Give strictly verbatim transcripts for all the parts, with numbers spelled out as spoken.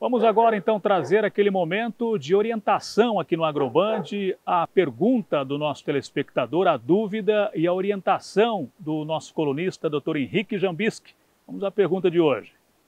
Vamos agora então trazer aquele momento de orientação aqui no Agroband, a pergunta do nosso telespectador, a dúvida e a orientação do nosso colunista, doutor Henrique Jambiski. Vamos à pergunta de hoje.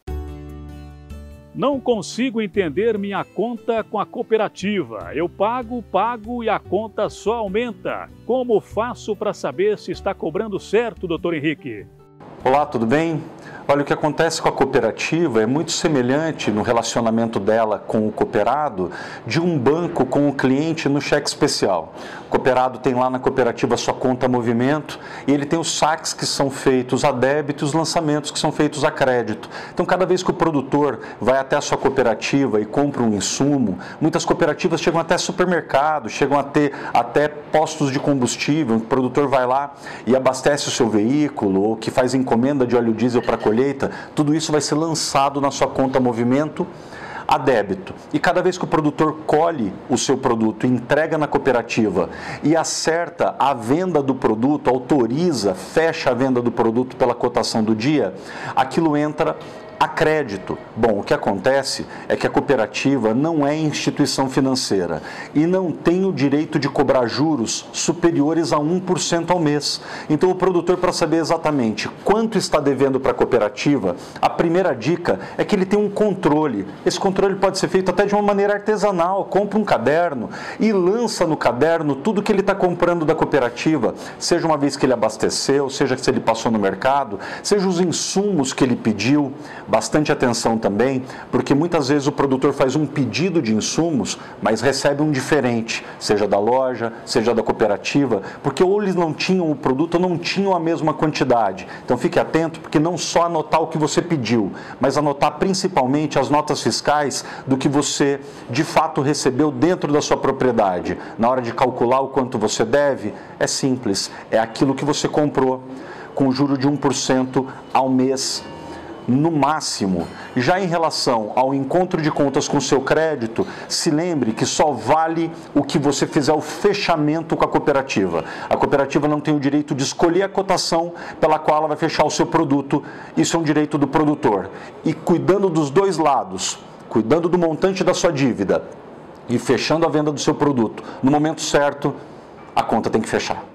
Não consigo entender minha conta com a cooperativa. Eu pago, pago e a conta só aumenta. Como faço para saber se está cobrando certo, doutor Henrique? Olá, tudo bem? Olha, o que acontece com a cooperativa é muito semelhante no relacionamento dela com o cooperado de um banco com o cliente no cheque especial. O cooperado tem lá na cooperativa sua conta movimento e ele tem os saques que são feitos a débito e os lançamentos que são feitos a crédito. Então, cada vez que o produtor vai até a sua cooperativa e compra um insumo, muitas cooperativas chegam até supermercados, chegam a ter até postos de combustível, o produtor vai lá e abastece o seu veículo ou que faz encomenda de óleo diesel para colher. Tudo isso vai ser lançado na sua conta movimento a débito. E cada vez que o produtor colhe o seu produto, entrega na cooperativa e acerta a venda do produto, autoriza, fecha a venda do produto pela cotação do dia, aquilo entra a crédito. Bom, o que acontece é que a cooperativa não é instituição financeira e não tem o direito de cobrar juros superiores a um por cento ao mês. Então, o produtor, para saber exatamente quanto está devendo para a cooperativa, a primeira dica é que ele tem um controle. Esse controle pode ser feito até de uma maneira artesanal. Compra um caderno e lança no caderno tudo que ele está comprando da cooperativa, seja uma vez que ele abasteceu, seja se ele passou no mercado, seja os insumos que ele pediu. Bastante atenção também, porque muitas vezes o produtor faz um pedido de insumos, mas recebe um diferente, seja da loja, seja da cooperativa, porque ou eles não tinham o produto ou não tinham a mesma quantidade. Então fique atento, porque não só anotar o que você pediu, mas anotar principalmente as notas fiscais do que você de fato recebeu dentro da sua propriedade. Na hora de calcular o quanto você deve, é simples, é aquilo que você comprou, com juro de um por cento ao mês, no máximo. Já em relação ao encontro de contas com o seu crédito, se lembre que só vale o que você fizer o fechamento com a cooperativa. A cooperativa não tem o direito de escolher a cotação pela qual ela vai fechar o seu produto. Isso é um direito do produtor. E cuidando dos dois lados, cuidando do montante da sua dívida e fechando a venda do seu produto no momento certo, a conta tem que fechar.